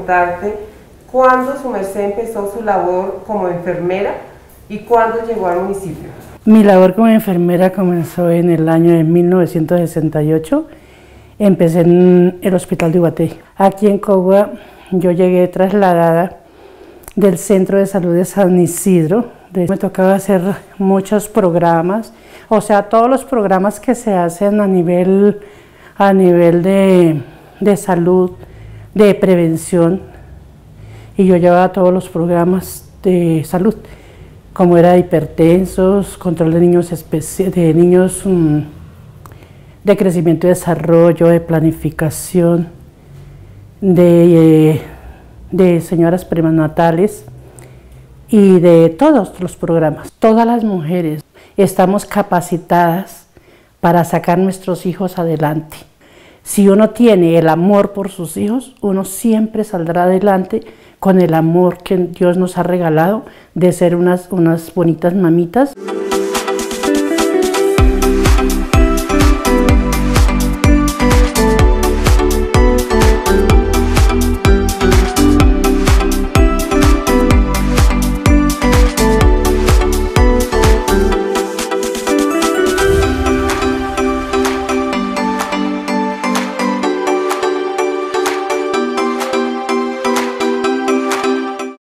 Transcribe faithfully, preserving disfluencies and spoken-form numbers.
preguntarte cuándo su merced empezó su labor como enfermera y cuándo llegó al municipio. Mi labor como enfermera comenzó en el año de mil novecientos sesenta y ocho. Empecé en el hospital de Iguatí. Aquí en Cogua yo llegué trasladada del Centro de Salud de San Isidro. Me tocaba hacer muchos programas, o sea, todos los programas que se hacen a nivel, a nivel de, de salud, de prevención, y yo llevaba todos los programas de salud, como era de hipertensos, control de niños, de, niños um, de crecimiento y desarrollo, de planificación, de, de señoras prenatales, y de todos los programas. Todas las mujeres estamos capacitadas para sacar nuestros hijos adelante. Si uno tiene el amor por sus hijos, uno siempre saldrá adelante con el amor que Dios nos ha regalado de ser unas, unas bonitas mamitas.